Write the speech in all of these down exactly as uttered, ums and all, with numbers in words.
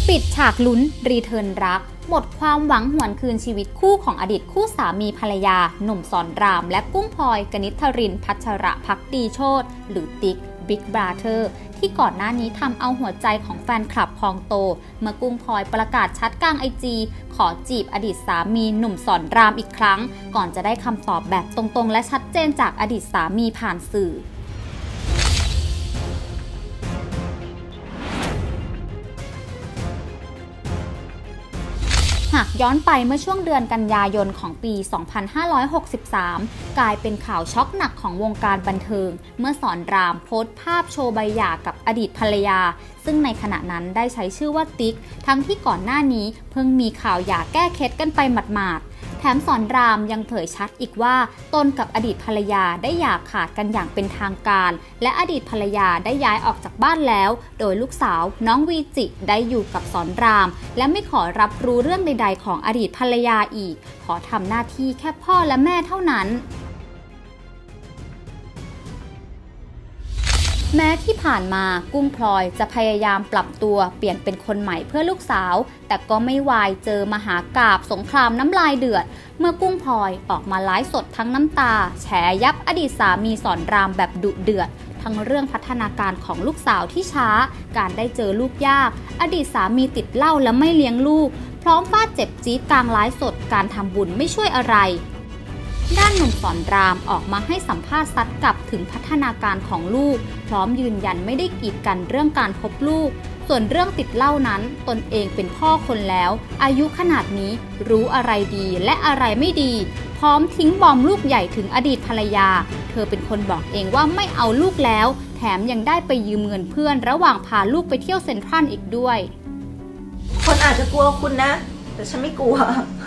ปิดฉากลุ้นรีเทิร์นรักหมดความหวังหวนคืนชีวิตคู่ของอดีตคู่สามีภรรยาหนุ่มสอนรามและกุ้งพลอยกนิษฐรินพัชระภักดีโชติหรือติ๊กบิ๊กบราเธอร์ที่ก่อนหน้านี้ทำเอาหัวใจของแฟนคลับพองโตเมื่อกุ้งพลอยประกาศชัดกลางไอจีขอจีบอดีตสามีหนุ่มสอนรามอีกครั้งก่อนจะได้คำตอบแบบตรงๆและชัดเจนจากอดีตสามีผ่านสื่อหากย้อนไปเมื่อช่วงเดือนกันยายนของปี สองพันห้าร้อยหกสิบสาม กลายเป็นข่าวช็อกหนักของวงการบันเทิงเมื่อสอนรามโพสต์ภาพโชว์ใบหย่ากับอดีตภรรยาซึ่งในขณะนั้นได้ใช้ชื่อว่าติ๊กทั้งที่ก่อนหน้านี้เพิ่งมีข่าวหย่าแก้เคล็ดกันไปหมาดๆแถมสอนรามยังเผยชัดอีกว่าตนกับอดีตภรรยาได้หย่าขาดกันอย่างเป็นทางการและอดีตภรรยาได้ย้ายออกจากบ้านแล้วโดยลูกสาวน้องวีจิได้อยู่กับสอนรามและไม่ขอรับรู้เรื่องใดๆของอดีตภรรยาอีกขอทำหน้าที่แค่พ่อและแม่เท่านั้นแม้ที่ผ่านมากุ้งพลอยจะพยายามปรับตัวเปลี่ยนเป็นคนใหม่เพื่อลูกสาวแต่ก็ไม่วายเจอมหากาพย์สงครามน้ำลายเดือดเมื่อกุ้งพลอยออกมาไลฟ์สดทั้งน้ำตาแฉยับอดีตสามีสอนรามแบบดุเดือดทั้งเรื่องพัฒนาการของลูกสาวที่ช้าการได้เจอลูกยากอดีตสามีติดเหล้าและไม่เลี้ยงลูกพร้อมฟาดเจ็บจี๊ดกลางไลฟ์สดการทำบุญไม่ช่วยอะไรด้านหนุ่มสอนรามออกมาให้สัมภาษณ์ซัดกลับถึงพัฒนาการของลูกพร้อมยืนยันไม่ได้กีดกันเรื่องการพบลูกส่วนเรื่องติดเหล้านั้นตนเองเป็นพ่อคนแล้วอายุขนาดนี้รู้อะไรดีและอะไรไม่ดีพร้อมทิ้งบอมลูกใหญ่ถึงอดีตภรรยาเธอเป็นคนบอกเองว่าไม่เอาลูกแล้วแถมยังได้ไปยืมเงินเพื่อนระหว่างพาลูกไปเที่ยวเซ็นทรัลอีกด้วยคนอาจจะกลัวคุณนะแต่ฉันไม่กลัว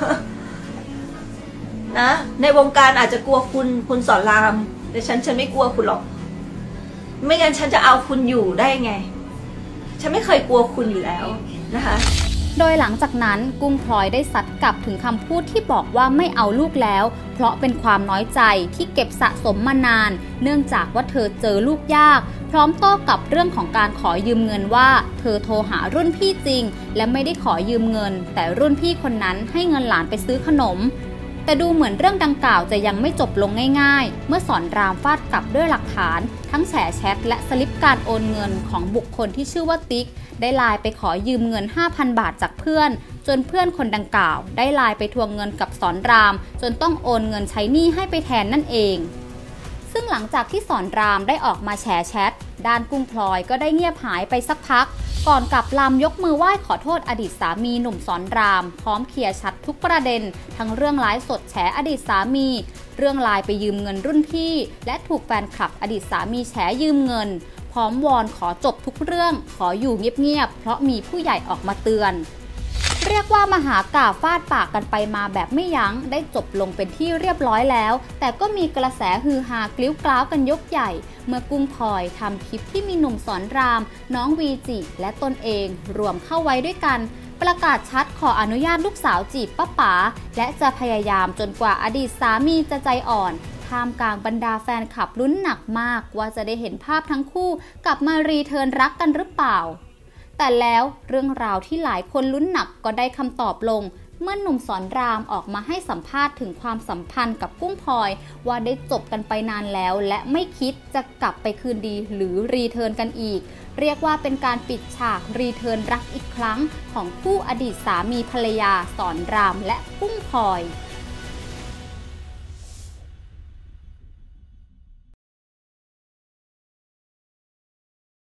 นะในวงการอาจจะกลัวคุณคุณสอนรามแต่ฉันฉันไม่กลัวคุณหรอกไม่งั้นฉันจะเอาคุณอยู่ได้ไงฉันไม่เคยกลัวคุณอยู่แล้วนะคะโดยหลังจากนั้นกุ้งพลอยได้ซัดกลับถึงคำพูดที่บอกว่าไม่เอาลูกแล้วเพราะเป็นความน้อยใจที่เก็บสะสมมานานเนื่องจากว่าเธอเจอลูกยากพร้อมโต้กลับเรื่องของการขอยืมเงินว่าเธอโทรหารุ่นพี่จริงและไม่ได้ขอยืมเงินแต่รุ่นพี่คนนั้นให้เงินหลานไปซื้อขนมแต่ดูเหมือนเรื่องดังกล่าวจะยังไม่จบลงง่ายๆเมื่อสอนรามฟาดกลับด้วยหลักฐานทั้งแฉแชทและสลิปการโอนเงินของบุคคลที่ชื่อว่าติ๊กได้ไลน์ไปขอยืมเงิน ห้าพัน บาทจากเพื่อนจนเพื่อนคนดังกล่าวได้ไลน์ไปทวงเงินกับสอนรามจนต้องโอนเงินใช้หนี้ให้ไปแทนนั่นเองซึ่งหลังจากที่สอนรามได้ออกมาแฉแชทด้านกุ้งพลอยก็ได้เงียบหายไปสักพักก่อนกลับลำยกมือไหว้ขอโทษอดีตสามีหนุ่มสอนรามพร้อมเคลียร์ชัดทุกประเด็นทั้งเรื่องไลฟ์สดแฉอดีตสามีเรื่องไลน์ไปยืมเงินรุ่นพี่และถูกแฟนคลับอดีตสามีแฉยืมเงินพร้อมวอนขอจบทุกเรื่องขออยู่เงียบๆเพราะมีผู้ใหญ่ออกมาเตือนเรียกว่ามหากาพย์ฟาดปากกันไปมาแบบไม่ยั้งได้จบลงเป็นที่เรียบร้อยแล้วแต่ก็มีกระแสฮือฮากลิ้วกล้าวกันยกใหญ่เมื่อกุ้งพลอยทำคลิปที่มีหนุ่มสอนรามน้องวีจิและตนเองรวมเข้าไว้ด้วยกันประกาศชัดขออนุญาตลูกสาวจีบป้าป๋าและจะพยายามจนกว่าอดีตสามีจะใจอ่อนท่ามกลางบรรดาแฟนคลับลุ้นหนักมากว่าจะได้เห็นภาพทั้งคู่กลับมารีเทิร์นรักกันหรือเปล่าแต่แล้วเรื่องราวที่หลายคนลุ้นหนักก็ได้คำตอบลงเมื่อหนุ่มสอนรามออกมาให้สัมภาษณ์ถึงความสัมพันธ์กับกุ้งพลอยว่าได้จบกันไปนานแล้วและไม่คิดจะกลับไปคืนดีหรือรีเทิร์นกันอีกเรียกว่าเป็นการปิดฉากรีเทิร์นรักอีกครั้งของคู่อดีตสามีภรรยาสอนรามและกุ้งพลอย